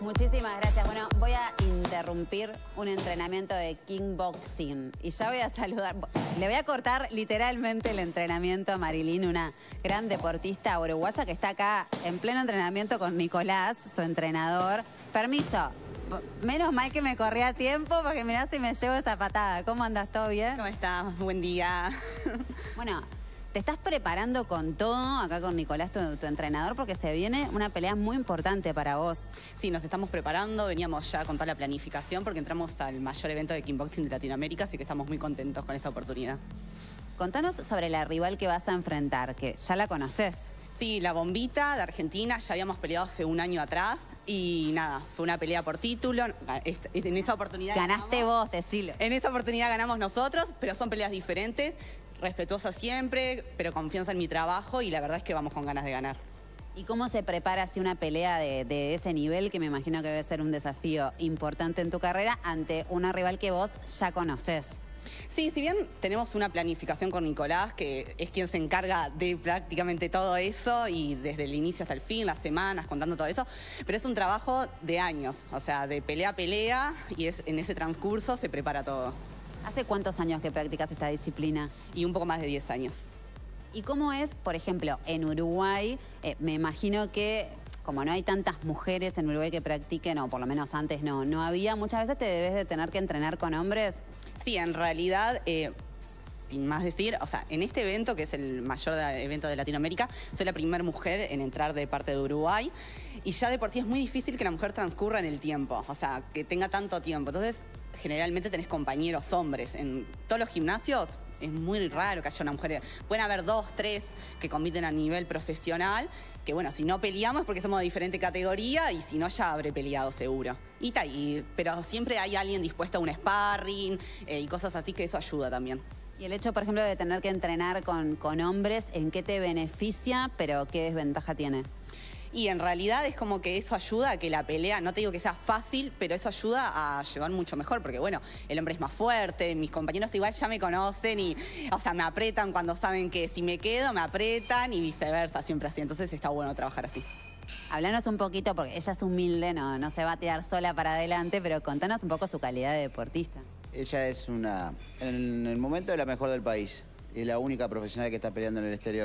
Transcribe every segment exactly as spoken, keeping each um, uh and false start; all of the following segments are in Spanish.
Muchísimas gracias. Bueno, voy a interrumpir un entrenamiento de kickboxing y ya voy a saludar. Le voy a cortar literalmente el entrenamiento a Marilyn, una gran deportista uruguaya que está acá en pleno entrenamiento con Nicolás, su entrenador. Permiso. Menos mal que me corría a tiempo porque mirá si me llevo esa patada. ¿Cómo andas? ¿Todo bien? ¿Cómo estás? Buen día. Bueno, te estás preparando con todo acá con Nicolás, tu, tu entrenador, porque se viene una pelea muy importante para vos. Sí, nos estamos preparando, veníamos ya con toda la planificación porque entramos al mayor evento de kickboxing de Latinoamérica, así que estamos muy contentos con esa oportunidad. Contanos sobre la rival que vas a enfrentar, que ya la conoces. Sí, la Bombita de Argentina, ya habíamos peleado hace un año atrás y nada, fue una pelea por título. En esa oportunidad Ganaste ganamos, vos, decilo. En esa oportunidad ganamos nosotros, pero son peleas diferentes, respetuosas siempre, pero confianza en mi trabajo y la verdad es que vamos con ganas de ganar. ¿Y cómo se prepara así una pelea de, de ese nivel, que me imagino que debe ser un desafío importante en tu carrera, ante una rival que vos ya conocés? Sí, si bien tenemos una planificación con Nicolás, que es quien se encarga de prácticamente todo eso y desde el inicio hasta el fin, las semanas, contando todo eso, pero es un trabajo de años, o sea, de pelea a pelea y es, en ese transcurso se prepara todo. ¿Hace cuántos años que practicas esta disciplina? Y un poco más de diez años. ¿Y cómo es, por ejemplo, en Uruguay? Eh, me imagino que, como no hay tantas mujeres en Uruguay que practiquen, o por lo menos antes no, no había, muchas veces te debes de tener que entrenar con hombres. Sí, en realidad, eh, sin más decir, o sea, en este evento, que es el mayor de, evento de Latinoamérica, soy la primera mujer en entrar de parte de Uruguay y ya de por sí es muy difícil que la mujer transcurra en el tiempo, o sea, que tenga tanto tiempo. Entonces, generalmente tenés compañeros hombres. En todos los gimnasios es muy raro que haya una mujer. Pueden haber dos, tres que compiten a nivel profesional, que bueno, si no peleamos es porque somos de diferente categoría y si no ya habré peleado seguro. Y ta, y, pero siempre hay alguien dispuesto a un sparring eh, y cosas así, que eso ayuda también. Y el hecho, por ejemplo, de tener que entrenar con, con hombres, ¿en qué te beneficia, pero qué desventaja tiene? Y en realidad es como que eso ayuda a que la pelea, no te digo que sea fácil, pero eso ayuda a llevar mucho mejor, porque bueno, el hombre es más fuerte, mis compañeros igual ya me conocen y, o sea, me apretan cuando saben que si me quedo, me apretan y viceversa, siempre así. Entonces está bueno trabajar así. Hablanos un poquito, porque ella es humilde, no, no se va a tirar sola para adelante, pero contanos un poco su calidad de deportista. Ella es una, en el momento, la mejor del país y la única profesional que está peleando en el exterior.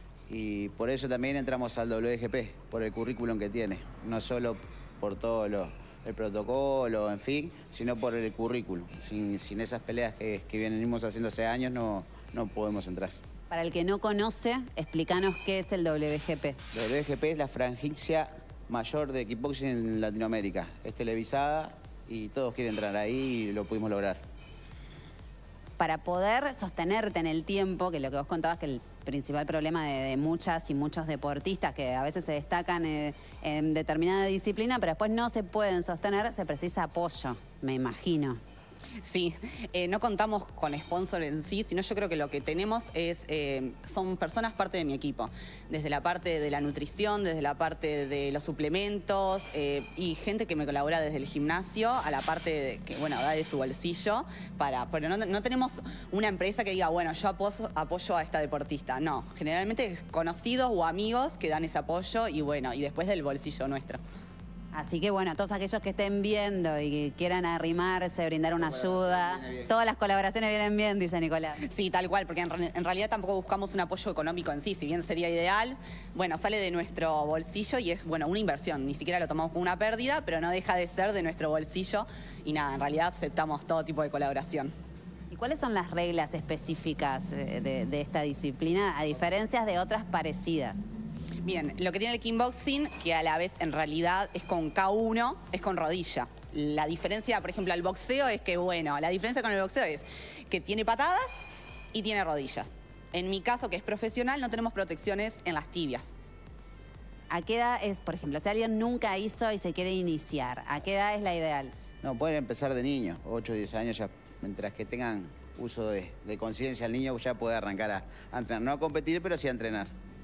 Y por eso también entramos al W G P, por el currículum que tiene. No solo por todo lo, el protocolo, en fin, sino por el currículum. Sin, sin esas peleas que, que venimos haciendo hace años no, no podemos entrar. Para el que no conoce, explícanos qué es el W G P. W G P es la franquicia mayor de kickboxing en Latinoamérica. Es televisada y todos quieren entrar ahí y lo pudimos lograr. Para poder sostenerte en el tiempo, que lo que vos contabas que el principal problema de, de muchas y muchos deportistas que a veces se destacan eh, en determinada disciplina, pero después no se pueden sostener, se precisa apoyo, me imagino. Sí, eh, no contamos con sponsor en sí, sino yo creo que lo que tenemos es, eh, son personas parte de mi equipo, desde la parte de la nutrición, desde la parte de los suplementos eh, y gente que me colabora desde el gimnasio a la parte de, que, bueno, da de su bolsillo, para, pero no, no tenemos una empresa que diga, bueno, yo apoyo, apoyo a esta deportista, no, generalmente es conocidos o amigos que dan ese apoyo y bueno, y después del bolsillo nuestro. Así que bueno, todos aquellos que estén viendo y que quieran arrimarse, brindar una ayuda, todas las colaboraciones vienen bien, dice Nicolás. Sí, tal cual, porque en, en realidad tampoco buscamos un apoyo económico en sí, si bien sería ideal, bueno, sale de nuestro bolsillo y es, bueno, una inversión, ni siquiera lo tomamos como una pérdida, pero no deja de ser de nuestro bolsillo y nada, en realidad aceptamos todo tipo de colaboración. ¿Y cuáles son las reglas específicas de, de esta disciplina, a diferencia de otras parecidas? Bien, lo que tiene el kickboxing, que a la vez en realidad es con K uno, es con rodilla. La diferencia, por ejemplo, al boxeo es que, bueno, la diferencia con el boxeo es que tiene patadas y tiene rodillas. En mi caso, que es profesional, no tenemos protecciones en las tibias. ¿A qué edad es, por ejemplo, si alguien nunca hizo y se quiere iniciar, a qué edad es la ideal? No, pueden empezar de niños, ocho o diez años, ya, mientras que tengan uso de, de conciencia, el niño ya puede arrancar a, a entrenar. No a competir, pero sí a entrenar.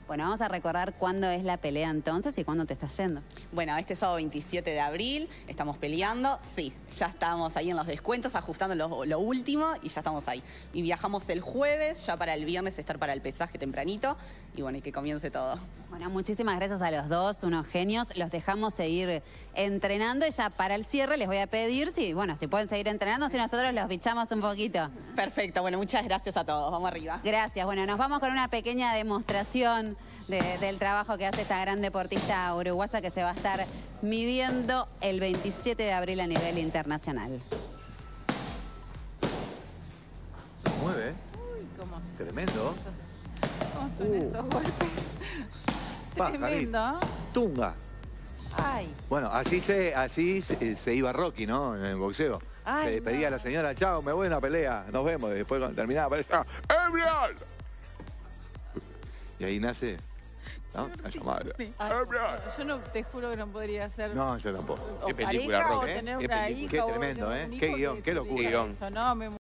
Bueno, vamos a recordar cuándo es la pelea entonces y cuándo te estás yendo. Bueno, este sábado veintisiete de abril estamos peleando. Sí, ya estamos ahí en los descuentos, ajustando lo, lo último y ya estamos ahí. Y viajamos el jueves, ya para el viernes estar para el pesaje tempranito. Y bueno, y que comience todo. Bueno, muchísimas gracias a los dos, unos genios. Los dejamos seguir entrenando y ya para el cierre les voy a pedir si, bueno, si pueden seguir entrenando, si nosotros los bichamos un poquito. Perfecto, bueno, muchas gracias a todos. Vamos arriba. Gracias. Bueno, nos vamos con una pequeña demostración de- del trabajo que hace esta gran deportista uruguaya que se va a estar midiendo el veintisiete de abril a nivel internacional. Mueve. Uy, cómo, Tremendo. cómo son Uh. esos golpes. Pajarito. Tremendo. Tunga. Ay. Bueno, así se, así se, se iba Rocky, ¿no? En el boxeo. Ay, se despedía a no. la señora, chao, me voy a una pelea, nos vemos. Y después cuando terminaba la pelea, ¡Embrial! Y ahí nace, ¿no? La llamada. Ay, ¡Embrial! yo no, te juro que no podría ser. No, yo tampoco. o Qué película, pareja, Rock, o ¿eh? tener Qué una película. hija, Qué o tremendo, un ¿eh? hijo Qué que guión, qué se locura. dedica a Guión. eso, no, me